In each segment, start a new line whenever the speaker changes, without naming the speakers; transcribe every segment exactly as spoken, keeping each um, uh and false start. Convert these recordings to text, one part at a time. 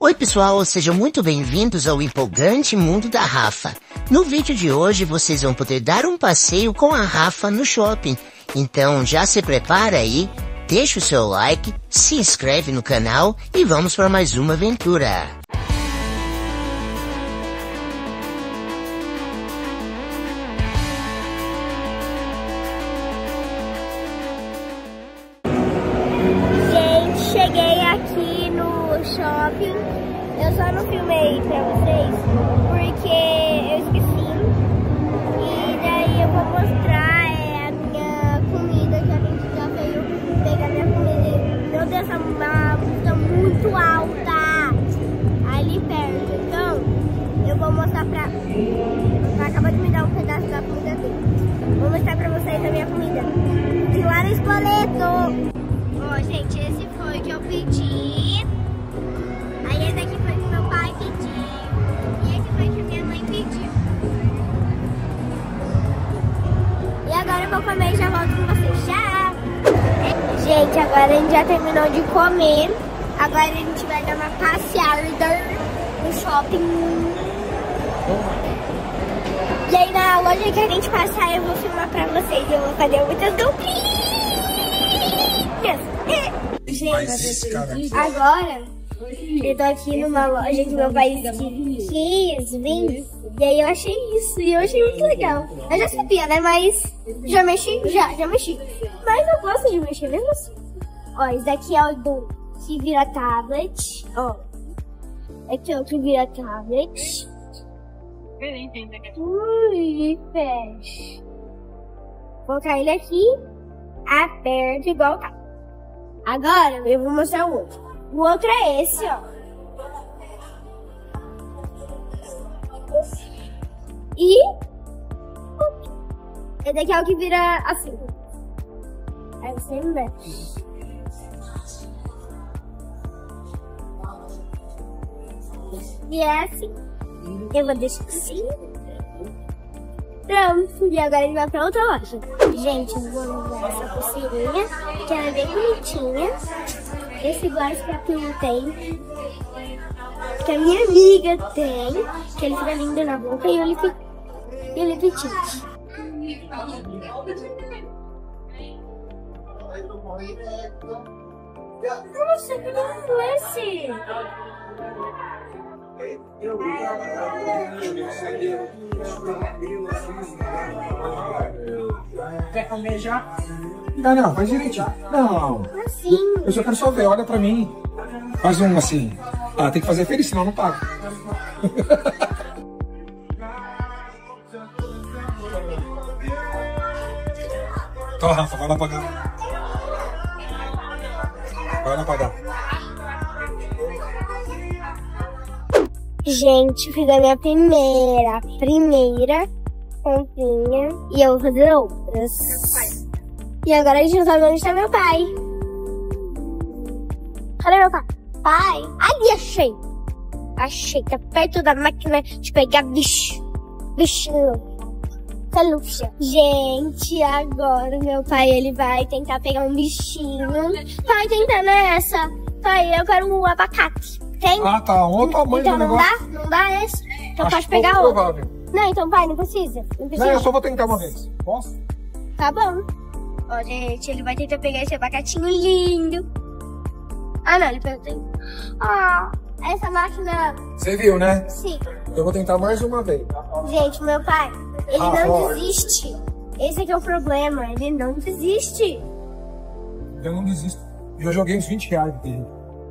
Oi pessoal, sejam muito bem-vindos ao empolgante mundo da Rafa. No vídeo de hoje vocês vão poder dar um passeio com a Rafa no shopping. Então já se prepara aí, deixa o seu like, se inscreve no canal e vamos para mais uma aventura.
Gente, cheguei aqui no shopping. Eu só não filmei pra vocês porque eu esqueci. E daí eu vou mostrar é, a minha comida, que a gente já veio pegar minha comida. Meu Deus, essa multa tá muito alta ali perto. Então, eu vou mostrar pra... Ela acabou de me dar um pedaço da comida dele. Vou mostrar pra vocês a minha comida. E lá no espoleto. Ó, gente, esse foi o que eu pedi. Aí esse aqui foi o que meu pai pediu. E esse foi o que minha mãe pediu. E agora eu vou comer e já volto com vocês. Tchau! Gente, agora a gente já terminou de comer. Agora a gente vai dar uma passeada no shopping. E aí na loja que a gente passar eu vou filmar pra vocês. Eu vou fazer muitas duplinhas. Gente, agora eu tô aqui numa loja que meu pai quis vir. E aí eu achei isso. E eu achei muito legal. Eu já sabia, né? Mas já mexi? Já, já mexi. Mas eu gosto de mexer mesmo assim. Ó, esse daqui é o do que vira tablet. Ó. Aqui é o que vira tablet. Ui, fecha. Vou colocar ele aqui. Aperto igual tá. Agora eu vou mostrar o outro. O outro é esse, ó. E esse daqui é o que vira assim. Aí você mexe. E é assim. Eu vou deixar assim. Pronto, e agora a gente vai pra outra loja. Gente, eu vou usar essa pulseirinha, que ela é bem bonitinha. Esse gloss que a Pino tem, que a minha amiga tem, que ele fica lindo na boca, e o lip, e o lip tint. Nossa, que lindo esse!
Quer comer já? Não, não, faz direitinho. Não.
Assim.
Eu só quero só ver, olha pra mim. Faz um assim. Ah, tem que fazer feliz, senão não paga. Então, Rafa, vai lá pagar. Vai lá pagar.
Gente, fiz a minha primeira, primeira comprinha e eu vou fazer outras. E agora a gente não sabe onde está meu pai. Cadê meu pai? Pai? Ali, achei. Achei, tá perto da máquina de pegar bicho. Bicho. Pelúcia. Gente, agora meu pai, ele vai tentar pegar um bichinho. Pai, tenta nessa. Pai, eu quero um abacate. Tem?
Ah, tá. Olha o tamanho
então,
do
não
negócio.
dá? Não dá esse? Então
Acho
pode pegar
pouco
outro.
provável.
Não, então pai, não precisa. Não precisa.
Não, eu só vou tentar uma vez. Posso?
Tá bom. Ó, gente, ele vai tentar pegar esse abacatinho lindo. Ah, não, ele pegou. Ah, essa máquina...
Você viu, né?
Sim.
Eu vou tentar mais uma vez.
Gente, meu pai, ele
Ah,
não
ó.
desiste. Esse aqui é o problema, ele não desiste.
Eu não desisto. Eu joguei uns vinte reais dele.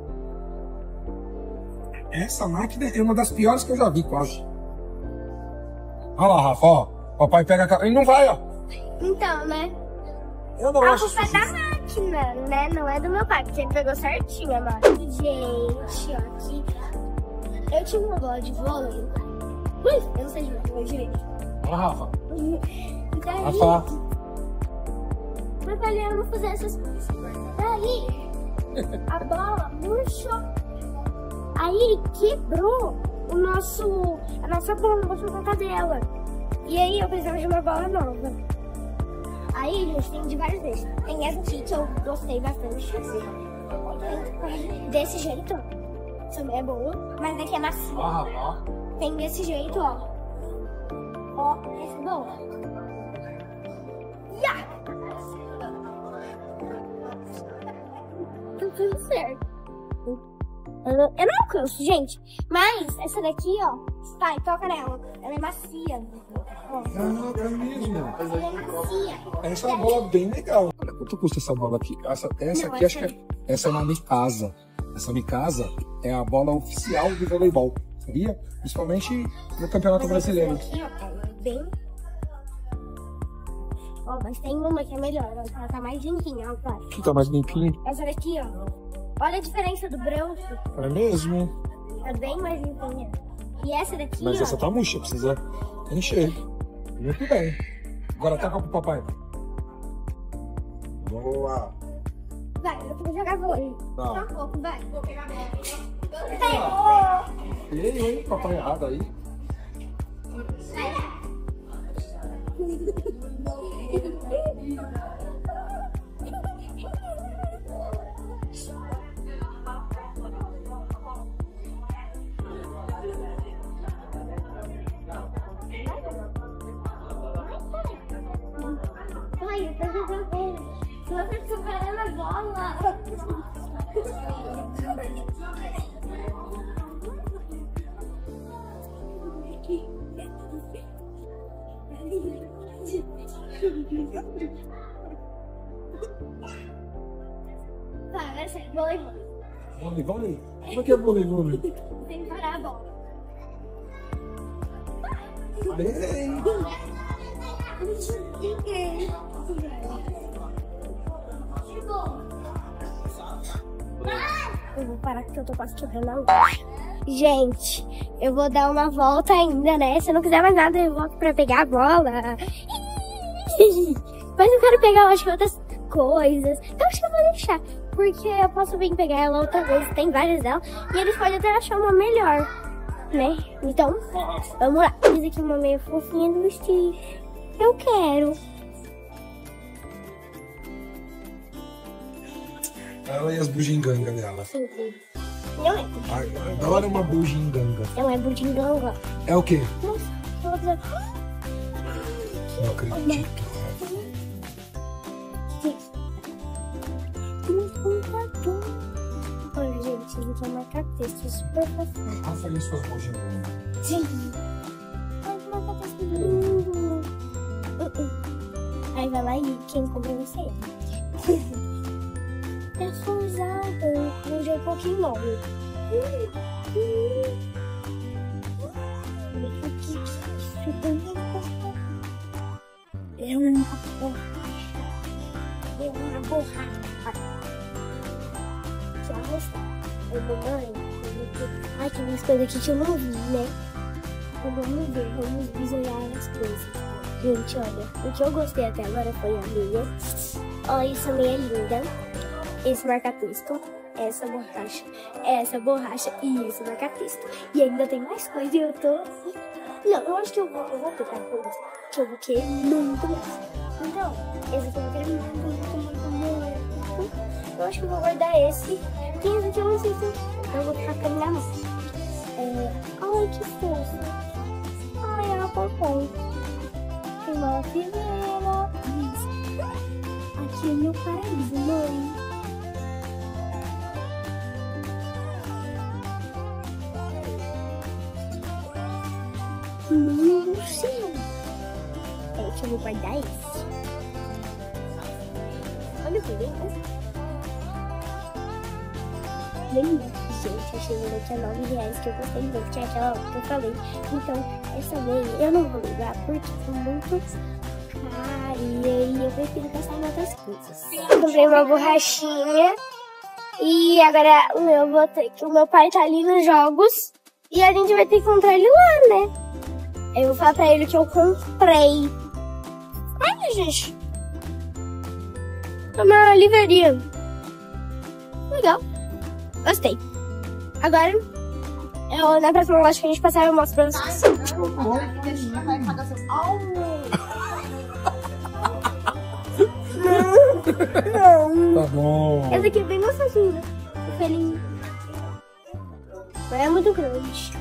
Essa máquina é uma das piores que eu já vi, quase. Olha lá, Rafa, ó. Papai pega a cara. Ele não vai, ó.
Então, né?
Eu não
A
acho.
culpa é da máquina, né? Não é do meu pai, porque ele pegou certinho a máquina. Gente, ó, aqui. Eu tinha uma bola de vôlei. Ui, eu não sei de vôlei direito.
Olha, Rafa.
E daí,
Rafa.
meu pai, eu não fazer essas coisas. Daí, a bola murchou. Aí quebrou o nosso, a nossa bomba por conta dela. E aí eu precisava de uma bola nova. Aí, gente, tem de vários desses. Tem essa aqui que eu gostei bastante. Desse jeito. também é boa, mas daqui é macia.
Ah, Rafa.
Tem desse jeito, ó. Ó, essa é boa. Yeah! Tudo certo. Eu não, eu não alcanço, gente. Mas essa daqui, ó. Vai, toca nela. Ela é macia. Ó.
Ah, é mesmo.
Ela é macia.
Essa é uma bola bem legal. Olha, quanto custa essa bola aqui? Essa, essa
Não,
aqui,
essa
acho que é, essa é uma Mikasa. Essa Mikasa é a bola oficial do voleibol, sabia? Principalmente no Campeonato
Mas essa
Brasileiro.
daqui, ó, ela é bem... Ó, mas tem uma que é melhor. ó, Ela tá mais limpinha, ó, vai.
Aqui tá mais limpinho.
Essa daqui, ó. Olha a diferença do bronze.
É mesmo?
Tá bem mais limpinha. E essa daqui,
Mas
ó.
essa tá murcha, precisa encher. Muito bem. Agora toca pro papai. Boa.
Vai, eu vou jogar vôlei.
Tá.
Só um pouco, vai.
Feio, hein? Papai errado aí.
Ai, eu tô jogando vôlei. Você tá superando a bola. Tá, agora sai, vôlei, vôlei.
Vôlei, vôlei? Como é que é vôlei, vôlei?
Tem que parar a bola.
Bem.
Eu vou parar porque eu tô quase quebrando a luz. Gente, eu vou dar uma volta ainda, né? Se eu não quiser mais nada, eu volto pra pegar a bola. Mas eu quero pegar, eu acho que outras coisas. Eu acho que eu vou deixar. Porque eu posso vir pegar ela outra vez. Tem várias dela. E eles podem até achar uma melhor, né? Então, vamos lá. Essa aqui é uma meio fofinha do Steve. Eu quero.
Ela e as bugigangas dela.
Não é.
Ai, adoro uma bugiganga.
Não é budinganga.
É o quê?
Nossa, eu vou fazer...
Não acredito.
Olha, gente, isso aqui é marca-texto super fácil.
Rafa e suas bugigangas.
Sim. Mas marca-texto lindo. Aí vai lá e quem compra você. É forçada. Hoje é um pouquinho longo. É uma borracha. É uma borracha. Já gostou? Eu vou mãe. Ai, tem umas coisas aqui que eu não vi, né? Então vamos ver, vamos visualizar as coisas. Gente, olha, o que eu gostei até agora foi a minha. Olha, essa meia linda. Esse marca-texto. Essa borracha. Essa borracha e esse marca-texto. E ainda tem mais coisa e eu tô assim. Não, eu acho que eu vou, eu vou pegar coisas que eu vou querer muito mais. Então, esse aqui eu vou querer muito, muito, muito, muito. Eu acho que eu vou guardar esse. E esse aqui eu não sei se eu vou ficar com ele na mão. É... Ai, que fofo. Ai, ela papai. Tem uma fileira. Isso. Aqui é meu paraíso, mãe. Meu céu. É que eu vou guardar esse. Olha que lindo. Lindo. Gente, achei ele aqui a nove reais que eu gostei muito. Que é aquela que eu falei. Então, essa vez eu não vou levar porque são muito cara. E aí eu prefiro gastar em outras coisas. Comprei uma borrachinha. E agora o meu, vou ter, que o meu pai tá ali nos jogos. E a gente vai ter que encontrar ele lá, né? Eu vou falar pra ele que eu comprei. Olha, gente. É uma livraria. Legal. Gostei. Agora, eu, na próxima loja que a gente passar, eu mostro pra vocês. Não, não.
Tá bom.
Essa aqui é bem gostosinha. O pelinho. É muito grande.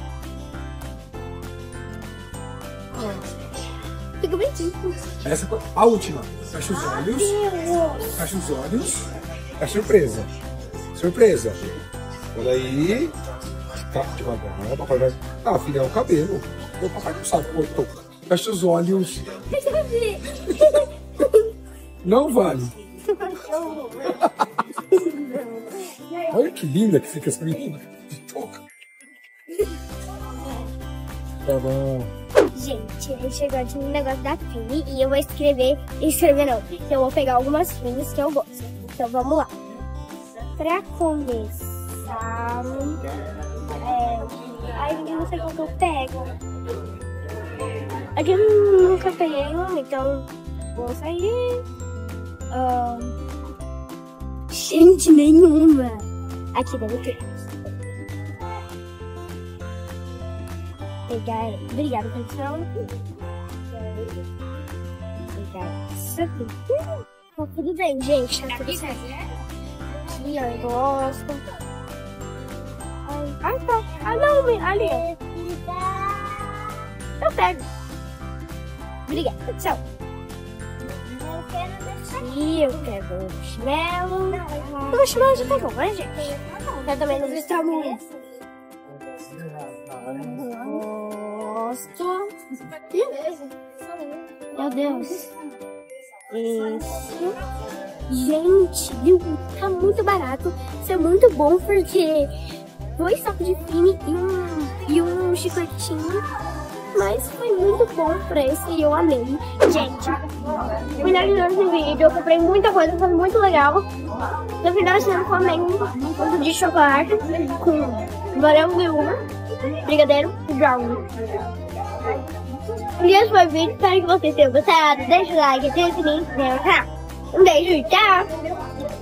Fica bonitinho.
Essa foi a última. Fecha os olhos. Fecha os olhos. É surpresa. Surpresa. Olha aí. Tá, devagar. Papai vai. Ah, filha, é o cabelo. O papai não sabe como toca. Fecha os olhos. Não vale. Olha que linda que fica essa menina. Toca. Tá bom.
Gente, a gente chegou aqui no negócio da Fini e eu vou escrever, escrever não, eu vou pegar algumas Finis que eu gosto. Então vamos lá. Pra começar, é, ai, eu não sei qual que eu pego. Aqui eu nunca peguei um, então vou sair. Um, gente, nenhuma. Aqui deve ter. Pegar, obrigada, pessoal. Pegar isso aqui. Tá tudo bem, gente. Tá tudo certo. Aqui, ó, eu gosto. Ah, tá. Ah, não, ali, ó. Eu pego. Obrigada, tchau. Aqui eu pego o chinelo. O chinelo já tá bom, né, gente? Eu também não gostar muito. Gosto. Meu Deus. Isso. Gente, viu? Tá muito barato. Isso é muito bom porque dois sacos de Fini e um, e um chicletinho. Mas foi muito bom o preço e eu amei. Gente, finalizando esse vídeo, eu comprei muita coisa, foi muito legal. No final desse ano, também um pouco de chocolate com morango e uva, brigadeiro e brownie. E esse foi o vídeo, espero que vocês tenham gostado. Deixa o like, ativa o sininho, se inscreva no canal. Um beijo e tchau!